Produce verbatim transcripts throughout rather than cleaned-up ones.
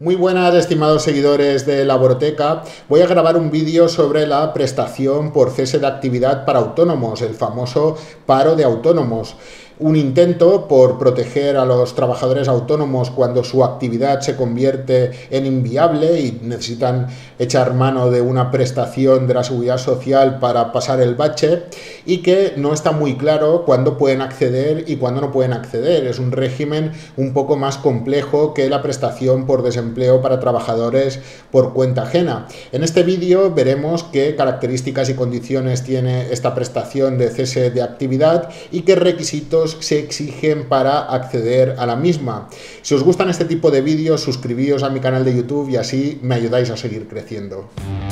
Muy buenas, estimados seguidores de Laboroteca. Voy a grabar un vídeo sobre la prestación por cese de actividad para autónomos, el famoso paro de autónomos. Un intento por proteger a los trabajadores autónomos cuando su actividad se convierte en inviable y necesitan echar mano de una prestación de la Seguridad Social para pasar el bache, y que no está muy claro cuándo pueden acceder y cuándo no pueden acceder. Es un régimen un poco más complejo que la prestación por desempleo para trabajadores por cuenta ajena. En este vídeo veremos qué características y condiciones tiene esta prestación de cese de actividad y qué requisitos se exigen para acceder a la misma. Si os gustan este tipo de vídeos, suscribíos a mi canal de YouTube y así me ayudáis a seguir creciendo.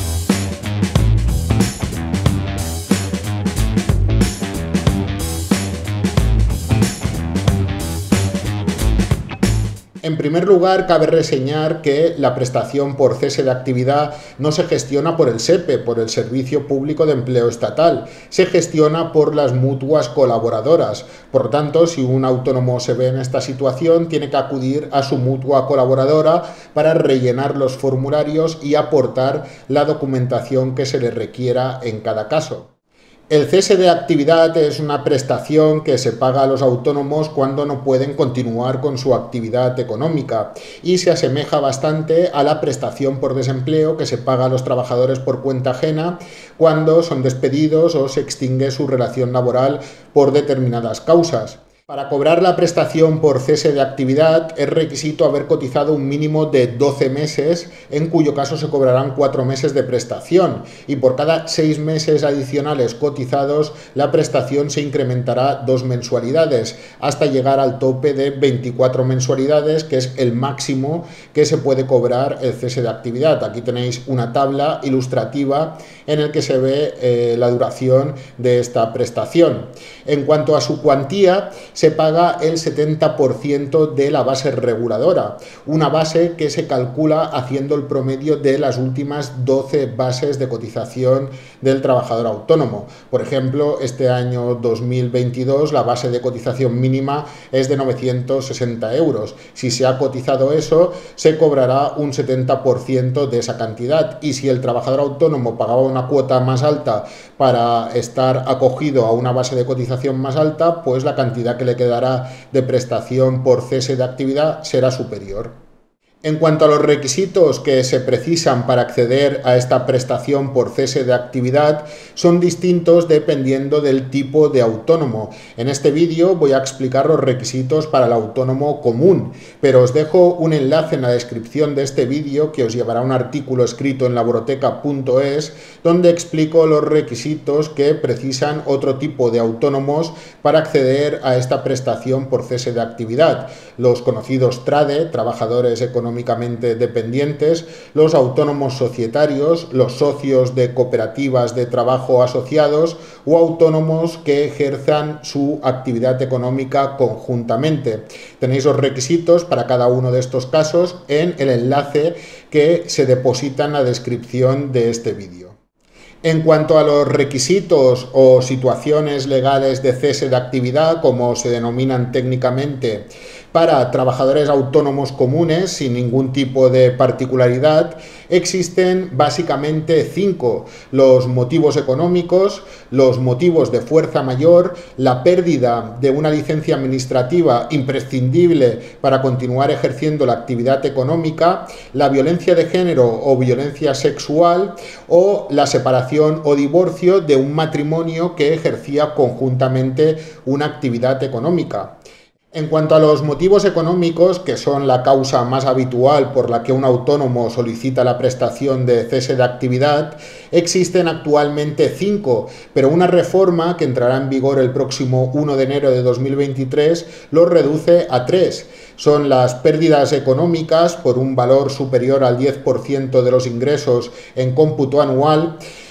En primer lugar, cabe reseñar que la prestación por cese de actividad no se gestiona por el SEPE, por el Servicio Público de Empleo Estatal, se gestiona por las mutuas colaboradoras. Por lo tanto, si un autónomo se ve en esta situación, tiene que acudir a su mutua colaboradora para rellenar los formularios y aportar la documentación que se le requiera en cada caso. El cese de actividad es una prestación que se paga a los autónomos cuando no pueden continuar con su actividad económica y se asemeja bastante a la prestación por desempleo que se paga a los trabajadores por cuenta ajena cuando son despedidos o se extingue su relación laboral por determinadas causas. Para cobrar la prestación por cese de actividad es requisito haber cotizado un mínimo de doce meses, en cuyo caso se cobrarán cuatro meses de prestación, y por cada seis meses adicionales cotizados la prestación se incrementará dos mensualidades, hasta llegar al tope de veinticuatro mensualidades, que es el máximo que se puede cobrar el cese de actividad. Aquí tenéis una tabla ilustrativa en la que se ve eh, la duración de esta prestación. En cuanto a su cuantía, se paga el setenta por ciento de la base reguladora, una base que se calcula haciendo el promedio de las últimas doce bases de cotización del trabajador autónomo. Por ejemplo, este año dos mil veintidós la base de cotización mínima es de novecientos sesenta euros. Si se ha cotizado eso, se cobrará un setenta por ciento de esa cantidad, y si el trabajador autónomo pagaba una cuota más alta para estar acogido a una base de cotización más alta, pues la cantidad que le quedará de prestación por cese de actividad será superior. En cuanto a los requisitos que se precisan para acceder a esta prestación por cese de actividad, son distintos dependiendo del tipo de autónomo. En este vídeo voy a explicar los requisitos para el autónomo común, pero os dejo un enlace en la descripción de este vídeo que os llevará a un artículo escrito en laboroteca punto es, donde explico los requisitos que precisan otro tipo de autónomos para acceder a esta prestación por cese de actividad. Los conocidos TRADE, trabajadores económicos económicamente dependientes, los autónomos societarios, los socios de cooperativas de trabajo asociados o autónomos que ejerzan su actividad económica conjuntamente. Tenéis los requisitos para cada uno de estos casos en el enlace que se deposita en la descripción de este vídeo. En cuanto a los requisitos o situaciones legales de cese de actividad, como se denominan técnicamente, para trabajadores autónomos comunes sin ningún tipo de particularidad, existen básicamente cinco: los motivos económicos, los motivos de fuerza mayor, la pérdida de una licencia administrativa imprescindible para continuar ejerciendo la actividad económica, la violencia de género o violencia sexual, o la separación o divorcio de un matrimonio que ejercía conjuntamente una actividad económica. En cuanto a los motivos económicos, que son la causa más habitual por la que un autónomo solicita la prestación de cese de actividad, existen actualmente cinco, pero una reforma que entrará en vigor el próximo uno de enero de dos mil veintitrés los reduce a tres. Son las pérdidas económicas por un valor superior al diez por ciento de los ingresos en cómputo anual,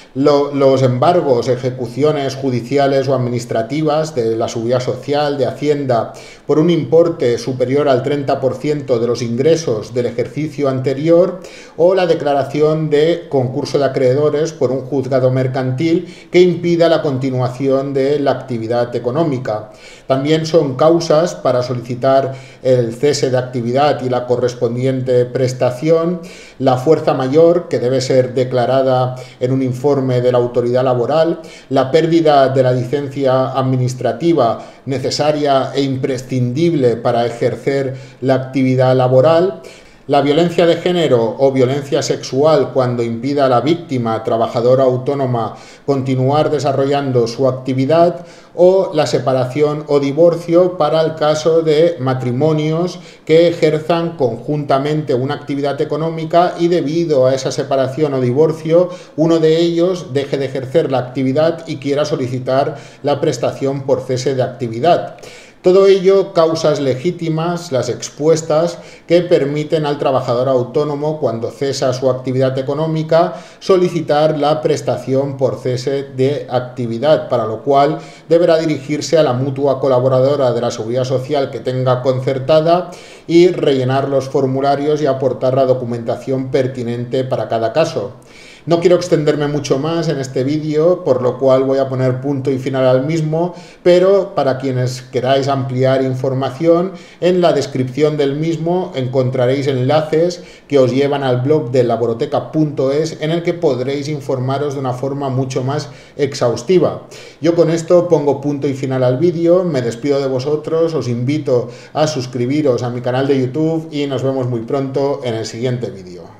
Lo, los embargos, ejecuciones judiciales o administrativas de la Seguridad Social, de Hacienda, por un importe superior al treinta por ciento de los ingresos del ejercicio anterior, o la declaración de concurso de acreedores por un juzgado mercantil que impida la continuación de la actividad económica. También son causas para solicitar el cese de actividad y la correspondiente prestación, la fuerza mayor, que debe ser declarada en un informe de la autoridad laboral, la pérdida de la licencia administrativa necesaria e imprescindible para ejercer la actividad laboral, la violencia de género o violencia sexual cuando impida a la víctima, trabajadora autónoma, continuar desarrollando su actividad, o la separación o divorcio para el caso de matrimonios que ejerzan conjuntamente una actividad económica y debido a esa separación o divorcio uno de ellos deje de ejercer la actividad y quiera solicitar la prestación por cese de actividad. Todo ello causas legítimas, las expuestas, que permiten al trabajador autónomo, cuando cesa su actividad económica, solicitar la prestación por cese de actividad, para lo cual deberá dirigirse a la mutua colaboradora de la Seguridad Social que tenga concertada y rellenar los formularios y aportar la documentación pertinente para cada caso. No quiero extenderme mucho más en este vídeo, por lo cual voy a poner punto y final al mismo, pero para quienes queráis ampliar información, en la descripción del mismo encontraréis enlaces que os llevan al blog de laboroteca punto es, en el que podréis informaros de una forma mucho más exhaustiva. Yo con esto pongo punto y final al vídeo, me despido de vosotros, os invito a suscribiros a mi canal de YouTube y nos vemos muy pronto en el siguiente vídeo.